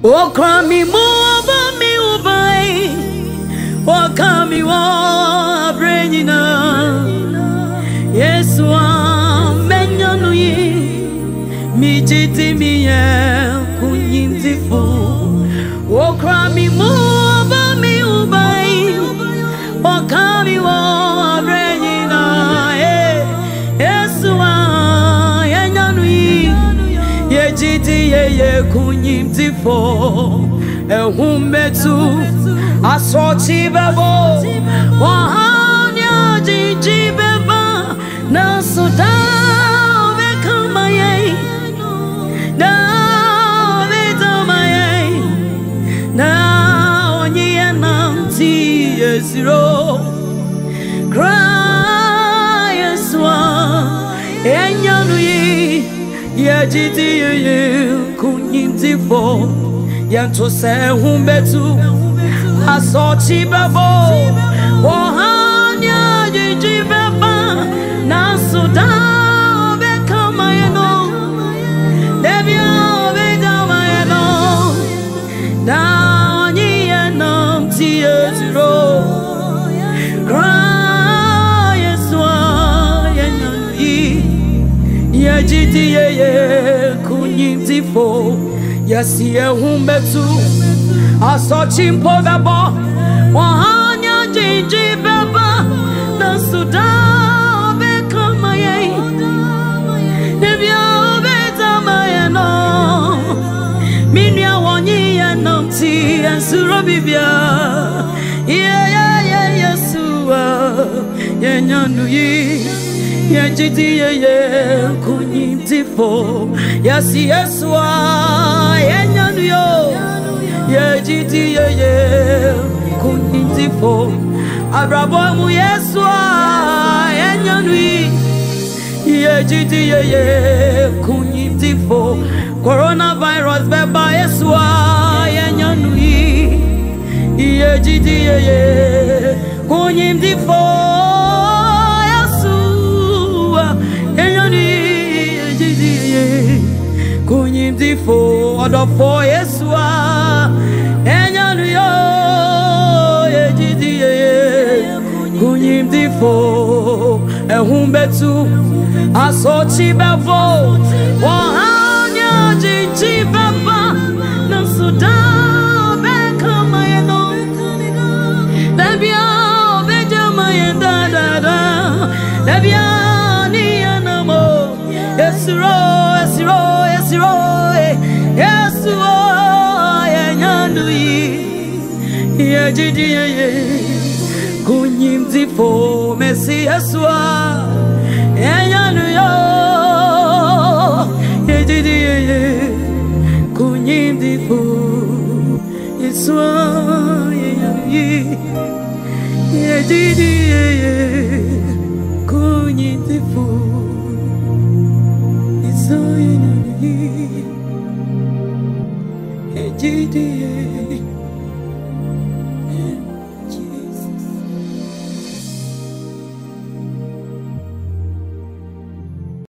O krami mo ba mi ubai, o kami wa brenina. Yesu amenyanu yi, mi jiti mi ye kunyintifo. O krami mo ba mi ubai, o kami wa brenina. Yesu amenyanu yi, ye jiti ye kunyintifo. Ehumbetu asoti bebo wahanya jinji beba na soda bekama ye na betama ye na onye nanti yesiro cry yeswa enyanu ye yejiti ye kunyintifo yanto se humbetu asoti bebo wahanya jinji beba na soda bekama yeno debia betama yeno da onyi yenam tiyezro cry yeswa yenyi yejiti ye kunyintifo yasi ehumbetu asoti mpobebo wahanya jinji beba na suda bekama ye nebia betama ye no minya wonyi ye namti ensuro bibia yesua yenyanu yi yejiti ye kunyintifo yasi yesua yenyanu yo yejiti ye kunyintifo abrabo mu yesua yenyanu yejiti ye kunyintifo coronavirus beba yesua yenyanu yejiti ye kunyintifo yesua yenyanu yejiti ye kunyintifo odofo yesua enyanu yo yejiti ye kunyintifo ehumbetu asoti bebo wahanya jinji beba na soda bekama yeno debia bejama yenda da debia ni anamo yesiro yenyanu yejiti ye kunyintifo mesi yesua yenyanu yo yejiti ye kunyintifo yesua yenyanu yejiti ye kunyintifo yesua yenyanu yejiti ye